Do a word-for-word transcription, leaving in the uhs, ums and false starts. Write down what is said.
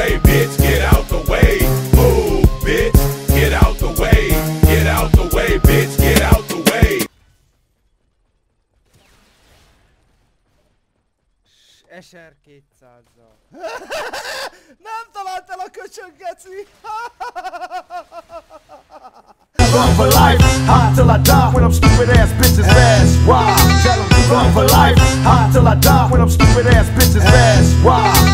way, bitch, get out the way. Move, bitch, get out the way. Get out the way, bitch, get out the way. Eser kétszázzal. Nem talált el a köcsög, geci! Run for life, hot till I die when I'm stupid ass bitches fast. Why? Run for life, hot till I die when I'm stupid ass bitches fast. Why?